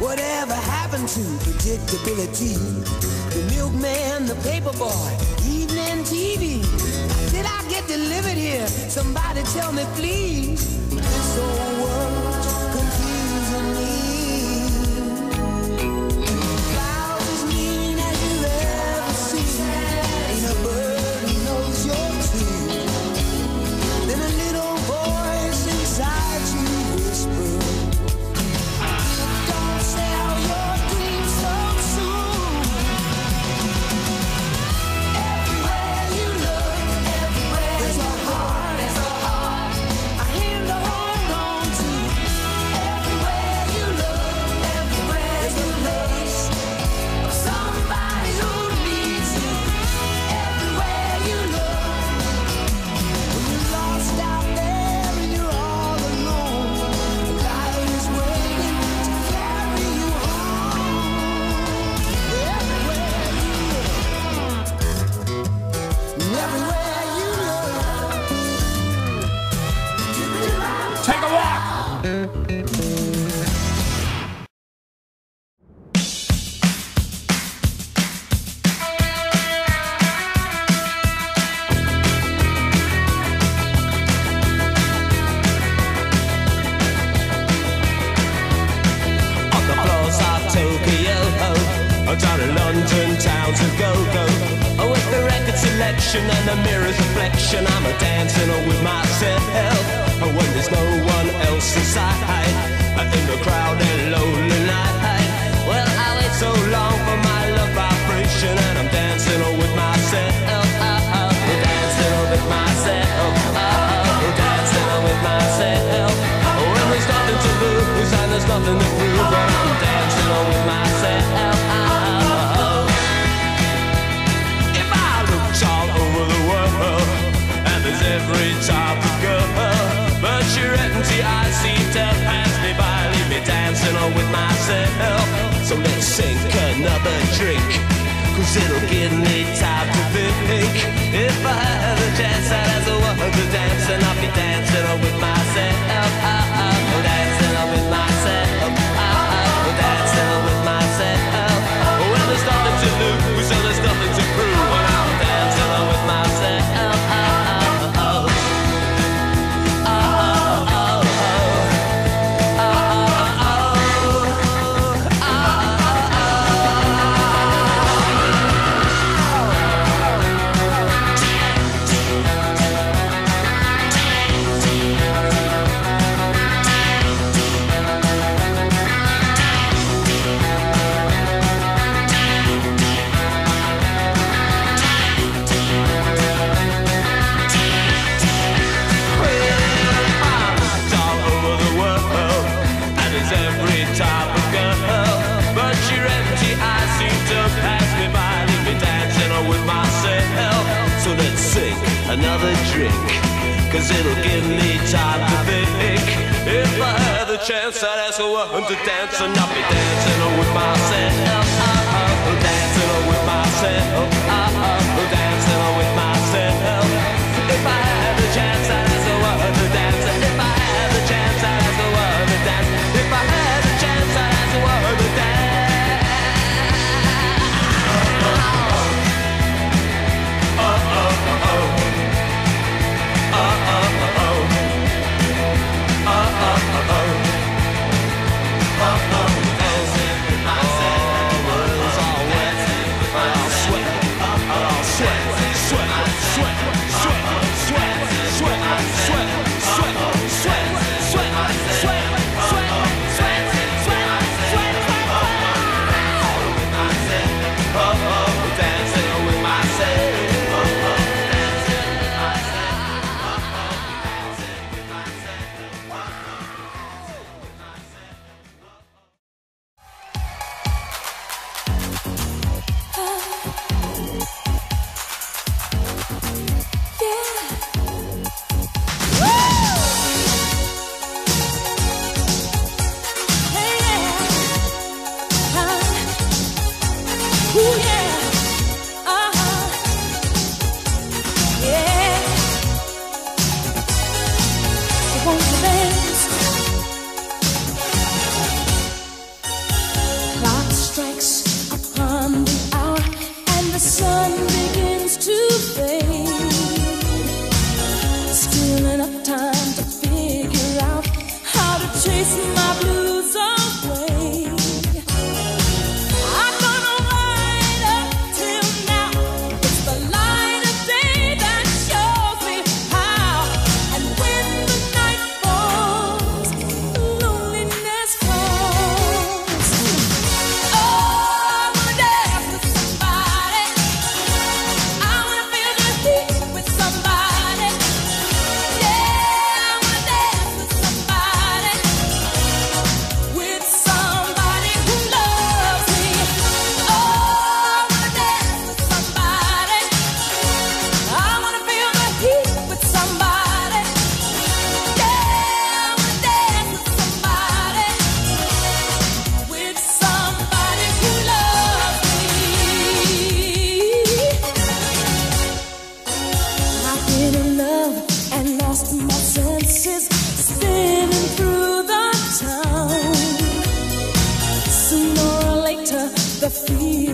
Whatever happened to predictability? The milkman, the paperboy, evening TV. Did I get delivered here? Somebody tell me, please. This whole world's confusing me. Clouds as mean as you've ever seen. Ain't a bird who knows you're true. Then a little voice inside you whispers, don't sell your dreams so soon. Everywhere you look, everywhere there's a heart, a hand to hold on to. Everywhere you look, everywhere there's a place of somebody who needs you. Everywhere you look, when you're lost out there and you're all alone, life is waiting to carry you home. Everywhere you look, everywhere you look. Take a walk. On the floors of Tokyo, down in London town to go. With the record selection and the mirror's reflection, I'm a dancing with myself. When there's no one else inside, in the crowd and lonely night. Well, I wait so long for my love vibration, and I'm dancing with myself. Dancing with myself. Dancing with myself. When there's nothing to lose and there's nothing to prove, but I'm dancing with myself. If I looked all over the world, and there's every type of girl, but you're empty, I seem to pass me by, leave me dancing with myself. So let's sink another drink, 'cause it'll give me time to think. If I had a chance, I'd ask the world to dance, and I'll be dancing with myself. Dancing with myself. Dancing with myself. Well, there's nothing to lose, so there's nothing to prove, and I'm dancing with myself. Another drink, 'cause it'll give me time to think. If I had the chance, I'd ask a woman to dance, and I'll be dancing with myself. Dancing with myself. Dancing with myself. If I had the chance, I'd ask a woman to dance. If I had the chance, I'd ask a woman to dance. If I had the chance, I'd ask a woman to dance. Dancing with myself. the feeling.